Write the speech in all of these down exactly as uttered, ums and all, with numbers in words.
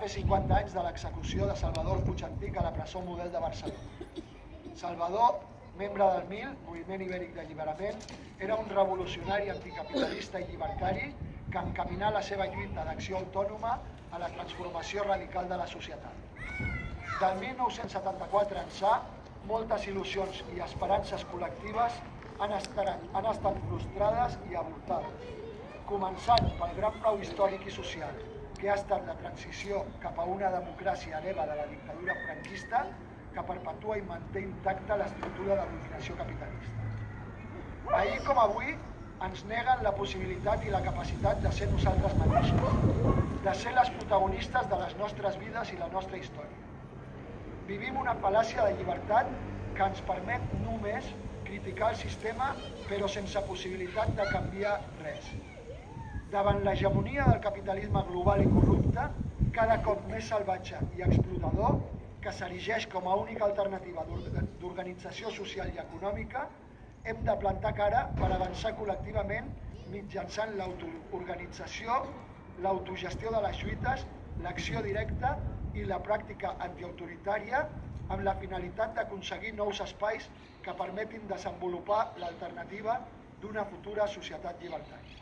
fer cinquanta anys de l'execució de Salvador Puig-Antich a la presó Model de Barcelona. Salvador, membre del M I L, Moviment Ibèric d'Alliberament, era un revolucionari anticapitalista i llibertari que encaminà la seva lluita d'acció autònoma a la transformació radical de la societat. Del mil nou-cents setanta-quatre ençà, moltes il·lusions i esperances col·lectives han estat, han estat frustrades i avortades, començant pel gran plau històric i social, que ha estat la transició cap a una democràcia hereva de la dictadura franquista que perpetua i manté intacta l'estructura de dominació capitalista. Ahir com avui ens neguen la possibilitat i la capacitat de ser nosaltres mateixos, de ser les protagonistes de les nostres vides i la nostra història. Vivim una fal·làcia de llibertat que ens permet només criticar el sistema però sense possibilitat de canviar res. Davant l'hegemonia del capitalisme global i corrupte, cada cop més salvatge i explotador, que s'erigeix com a única alternativa d'organització social i econòmica, hem de plantar cara per avançar col·lectivament mitjançant l'autoorganització, l'autogestió de les lluites, l'acció directa i la pràctica antiautoritària amb la finalitat d'aconseguir nous espais que permetin desenvolupar l'alternativa d'una futura societat llibertària.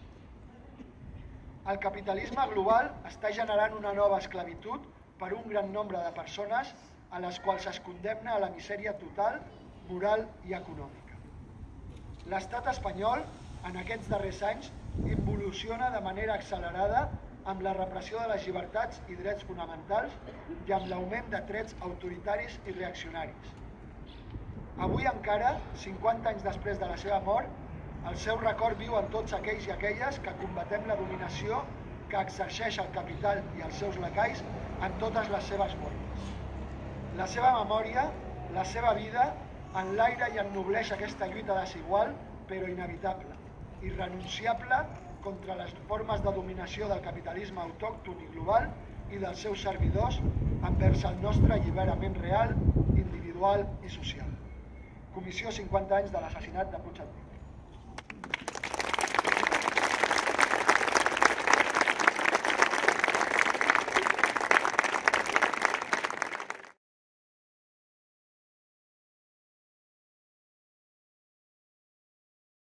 El capitalisme global està generant una nova esclavitud per un gran nombre de persones a les quals es condemna a la misèria total, moral i econòmica. L'estat espanyol, en aquests darrers anys, involuciona de manera accelerada amb la repressió de les llibertats i drets fonamentals i amb l'augment de trets autoritaris i reaccionaris. Avui encara, cinquanta anys després de la seva mort, el seu record viu en tots aquells i aquelles que combatem la dominació que exerceix el capital i els seus lacais en totes les seves formes. La seva memòria, la seva vida, enlaira i ennobleix aquesta lluita desigual, però inevitable, irrenunciable contra les formes de dominació del capitalisme autòcton i global i dels seus servidors envers el nostre alliberament real, individual i social. Comissió cinquanta anys de l'assassinat de Puig-Antich.